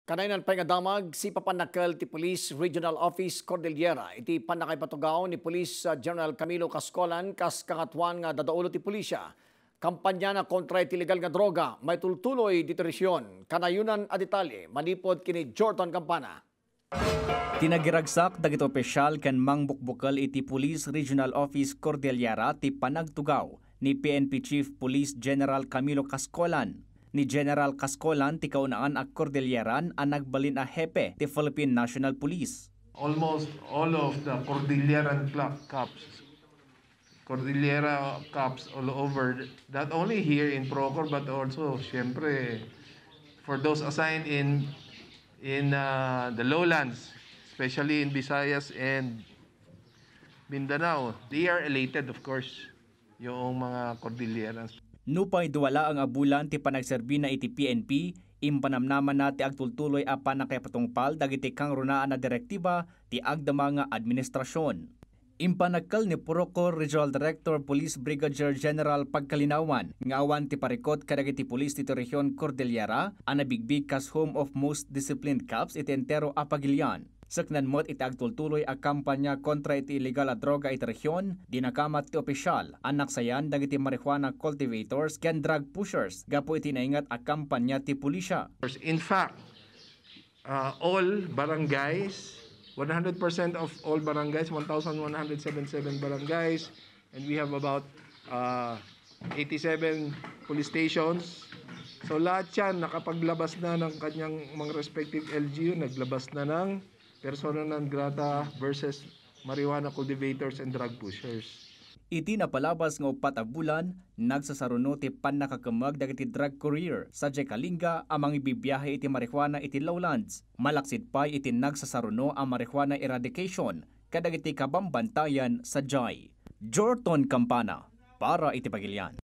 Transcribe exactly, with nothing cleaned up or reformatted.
Kanainan pa nga damag si papanakal ti Police Regional Office Cordillera iti panakaipatugaw ni Police uh, General Camilo Cascolan kas kangatwan nga dadaulo ti pulisya. Kampanya na kontra iti legal nga droga may tultuloy dito resyon. Kanayunan a detalye manipod kini Jordan Campana. Tinagiragsak dagiti opisyal ken mangbukbukal iti Police Regional Office Cordillera ti panagtugaw ni P N P Chief Police General Camilo Cascolan. Ni General Cascolan ti kaunaan a Cordilleran ang nagbalin a hepe ti Philippine National Police. Almost all of the Cordilleran cops, Cordillera cops all over, not only here in Procor but also, syempre, for those assigned in in uh, the lowlands, especially in Visayas and Mindanao. They are elated, of course, yung mga Cordillerans. Nupay duwala ang abulan ti panagserbi na iti P N P, impanamnaman na ti agtultuloy a panakayapatungpal dagiti kang runaan na direktiba ti agdama nga administrasyon. Impanagkal ni Procor Regional Director Police Brigadier General Pagkalinawan nga awan ti parikot kadagiti pulis ti Rehiyon Cordillera a nabigbig kas home of most disciplined cops iti entero a Pagilian. Saknan mo't iti agtultuloy a kampanya kontra iti illegal a droga iti rehiyon, dinakamat ti opisyal, anak sayan dagiti marijuana cultivators ken drug pushers, gapo iti naingat a kampanya ti pulisya. In fact, uh, all barangays, one hundred percent of all barangays, one thousand one hundred seventy-seven barangays, and we have about uh, eighty-seven police stations. So lahat yan nakapaglabas na ng kanyang mga respective L G U, naglabas na ng persona non grata versus marijuana cultivators and drug pushers. Iti napalabas nga upat a bulan, nagsasaruno ti panakakamag dagiti drug courier sa Kalinga amang ibibiyahe iti marijuana iti lowlands. Malaksid pa iti nagsasaruno ang marijuana eradication kadagiti kabambantayan sa Jai. Jordan Campana para iti Pagilian.